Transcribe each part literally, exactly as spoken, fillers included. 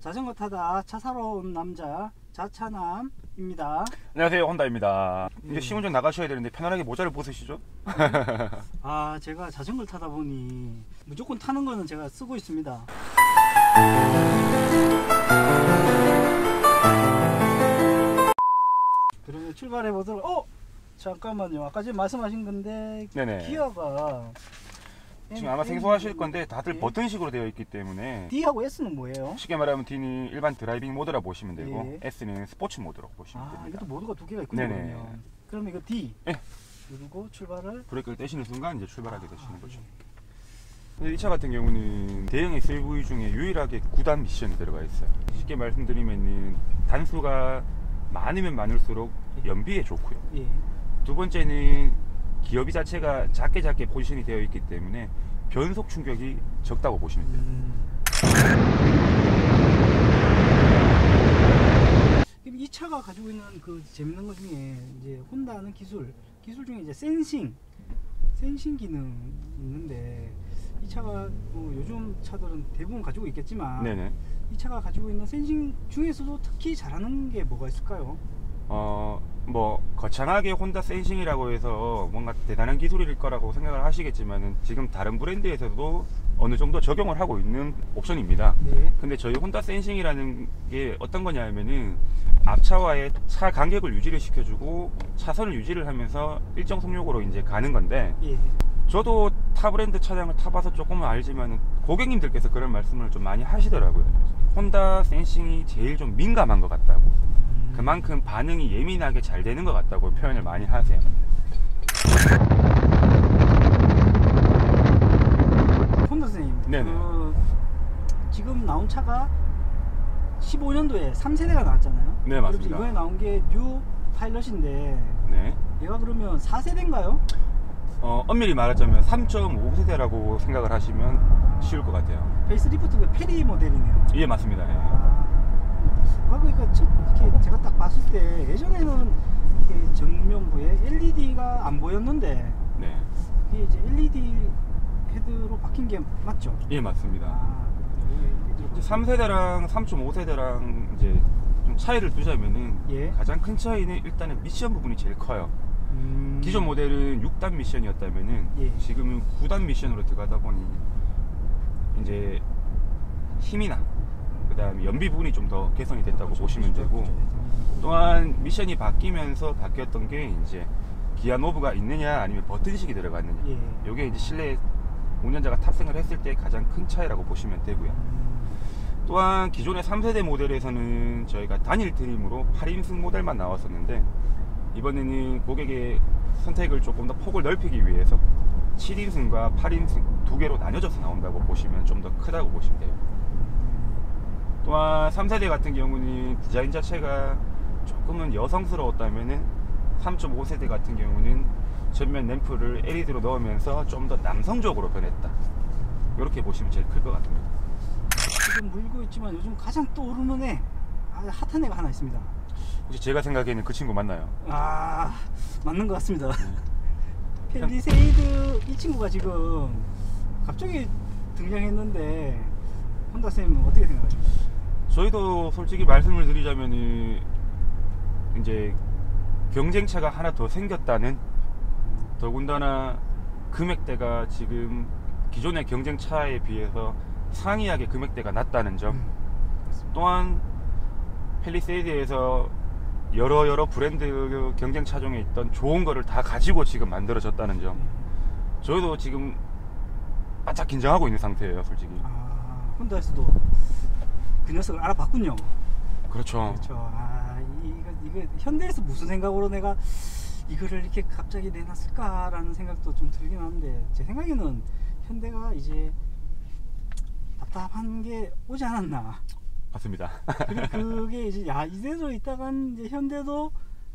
자전거 타다 차 사러 온 남자 자차남입니다. 안녕하세요, 혼다입니다. 네. 이제 시운전 나가셔야 되는데 편안하게 모자를 벗으시죠. 아, 제가 자전거를 타다 보니 무조건 타는 거는 제가 쓰고 있습니다. 그러면 출발해 보도록. 어? 잠깐만요. 아까 전에 말씀하신 건데 네네. 기어가 지금 아마 생소하실 건데 다들 예. 버튼식으로 되어 있기 때문에 D하고 S는 뭐예요? 쉽게 말하면 D는 일반 드라이빙 모드라 보시면 되고 예. S는 스포츠 모드로 보시면 아, 됩니다. 이것도 모드가 두 개가 있군요. 네네. 그러면 이거 D 예. 누르고 출발을. 브레이크를 떼시는 순간 이제 출발하게 되시는 아, 거죠. 예. 근데 이 차 같은 경우는 대형 에스유브이 중에 유일하게 구 단 미션이 들어가 있어요. 쉽게 말씀드리면은 단수가 많으면 많을수록 연비에 좋고요. 예. 두 번째는 기어비 자체가 작게 작게 포지션이 되어 있기 때문에 변속 충격이 적다고 보시면 돼요. 음. 이 차가 가지고 있는 그 재밌는 것 중에 이제 혼다는 기술, 기술 중에 이제 센싱, 센싱 기능 있는데 이 차가 뭐 요즘 차들은 대부분 가지고 있겠지만 네네. 이 차가 가지고 있는 센싱 중에서도 특히 잘하는 게 뭐가 있을까요? 어, 뭐 거창하게 혼다 센싱이라고 해서 뭔가 대단한 기술일 거라고 생각을 하시겠지만은 지금 다른 브랜드에서도 어느 정도 적용을 하고 있는 옵션입니다. 네. 근데 저희 혼다 센싱이라는 게 어떤 거냐면은 앞차와의 차 간격을 유지를 시켜주고 차선을 유지를 하면서 일정 속력으로 이제 가는 건데, 예. 저도 타 브랜드 차량을 타봐서 조금은 알지만은 고객님들께서 그런 말씀을 좀 많이 하시더라고요. 혼다 센싱이 제일 좀 민감한 것 같다고. 음. 그만큼 반응이 예민하게 잘 되는 것 같다고 표현을 많이 하세요. 혼다 선생님, 네네. 그 지금 나온 차가 십오 년도에 삼 세대가 나왔잖아요. 네, 맞습니다. 이번에 나온 게 뉴 파일럿인데 네. 얘가 그러면 사 세대인가요? 어, 엄밀히 말하자면 삼 점 오 세대라고 생각을 하시면 쉬울 것 같아요. 페이스리프트 그 페리 모델이네요. 예, 맞습니다. 예. 아, 그러니까 첫 이렇게 제가 딱 봤을 때 예전에는 이렇게 정면부에 엘이디가 안 보였는데 네. 이게 이제 엘이디 헤드로 바뀐 게 맞죠? 예, 맞습니다. 아, 이제 삼 세대랑 삼 점 오 세대랑 이제 좀 차이를 두자면은 예. 가장 큰 차이는 일단은 미션 부분이 제일 커요. 음... 기존 모델은 육 단 미션이었다면은 예. 지금은 구 단 미션으로 들어가다 보니 이제 힘이나 그 다음에 연비 부분이 좀 더 개선이 됐다고 그렇죠, 보시면 그렇죠, 되고, 그렇죠. 또한 미션이 바뀌면서 바뀌었던 게 이제 기아 노브가 있느냐 아니면 버튼식이 들어갔느냐, 예. 이게 이제 실내 운전자가 탑승을 했을 때 가장 큰 차이라고 보시면 되고요. 음... 또한 기존의 삼 세대 모델에서는 저희가 단일 트림으로 팔 인승 모델만 나왔었는데, 이번에는 고객의 선택을 조금 더 폭을 넓히기 위해서 칠 인승과 팔 인승 두 개로 나뉘어져서 나온다고 보시면 좀 더 크다고 보시면 돼요. 또한 삼 세대 같은 경우는 디자인 자체가 조금은 여성스러웠다면은 삼 점 오 세대 같은 경우는 전면 램프를 엘이디로 넣으면서 좀 더 남성적으로 변했다, 이렇게 보시면 제일 클 것 같습니다. 지금 물고 있지만 요즘 가장 떠오르는 애, 아, 핫한 애가 하나 있습니다. 혹시 제가 생각에는 그 친구 맞나요? 아, 맞는 것 같습니다. 펠리세이드 이 친구가 지금 갑자기 등장했는데 혼다 쌤은 어떻게 생각하십니까? 저희도 솔직히 말씀을 드리자면은 이제 경쟁차가 하나 더 생겼다는, 더군다나 금액대가 지금 기존의 경쟁차에 비해서 상이하게 금액대가 낮다는 점, 음. 또한 펠리세이드에서 여러 여러 브랜드 경쟁차 중에 있던 좋은 거를 다 가지고 지금 만들어졌다는 점, 저희도 지금 바짝 긴장하고 있는 상태예요, 솔직히. 아, 혼다에서도 그 녀석을 알아봤군요. 그렇죠. 그렇죠. 아, 이거 이거 현대에서 무슨 생각으로 내가 이거를 이렇게 갑자기 내놨을까라는 생각도 좀 들긴 하는데, 제 생각에는 현대가 이제 답답한 게 오지 않았나. 맞습니다. 그리고 그게 이제 야 이대로 있다간 이제 현대도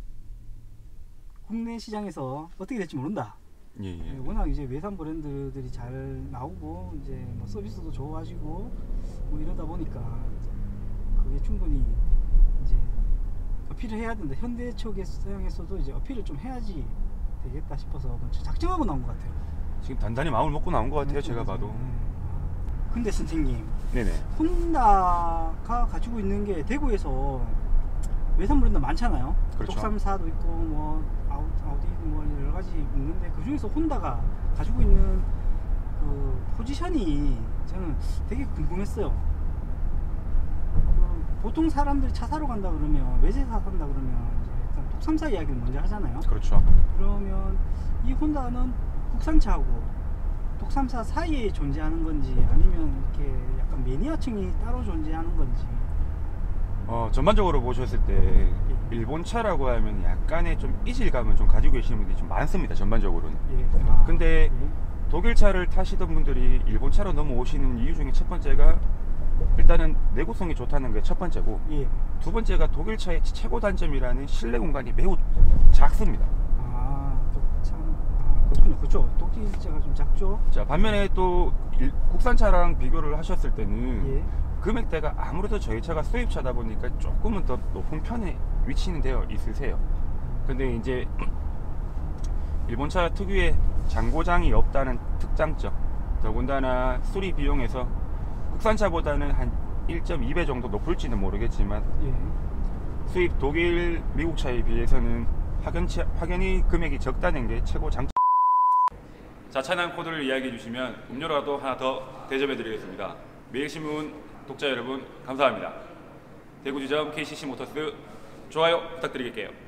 국내 시장에서 어떻게 될지 모른다. 예, 예. 워낙 이제 외산 브랜드들이 잘 나오고 이제 뭐 서비스도 좋아지고 뭐 이러다 보니까 그게 충분히 이제 어필을 해야 된다. 현대 쪽의 시장에서도 이제 어필을 좀 해야지 되겠다 싶어서 작정하고 나온 것 같아요. 지금 단단히 마음을 먹고 나온 것 같아요, 네, 제가 맞아요. 봐도. 네. 근데 선생님, 네네. 혼다가 가지고 있는 게 대구에서 외산 브랜드 많잖아요. 그렇죠. 독삼사도 있고 뭐 아우, 아우디 뭐 여러 가지 있는데 그 중에서 혼다가 가지고 있는 그 포지션이 저는 되게 궁금했어요. 그 보통 사람들이 차 사러 간다 그러면 외제차 산다 그러면 이제 일단 독삼사 이야기를 먼저 하잖아요. 그렇죠. 그러면 이 혼다는 국산차하고 독삼사 사이에 존재하는 건지 아니면 이렇게 약간 매니아층이 따로 존재하는 건지. 어, 전반적으로 보셨을 때 일본 차라고 하면 약간의 좀 이질감을 좀 가지고 계시는 분들이 좀 많습니다. 전반적으로는. 예. 아, 근데 예. 독일 차를 타시던 분들이 일본 차로 넘어오시는 이유 중에 첫 번째가 일단은 내구성이 좋다는 게 첫 번째고, 예. 두 번째가 독일 차의 최고 단점이라는 실내 공간이 매우 작습니다. 아, 독참. 아, 그렇군요. 그렇죠. 독일차가 좀 작죠. 자, 반면에 또 일- 국산차랑 비교를 하셨을 때는 예. 금액대가 아무래도 저희 차가 수입차다 보니까 조금은 더 높은 편에 위치는 되어 있으세요. 근데 이제 일본 차 특유의 잔고장이 없다는 특장점, 더군다나 수리 비용에서 국산차보다는 한 일 점 이 배 정도 높을지는 모르겠지만 예. 수입 독일, 미국 차에 비해서는 확연치, 확연히 금액이 적다는 게 최고 장점. 자, 차량 코드를 이야기해 주시면 음료라도 하나 더 대접해 드리겠습니다. 매일신문 독자 여러분 감사합니다. 대구지점 케이씨씨 모터스 좋아요 부탁드릴게요.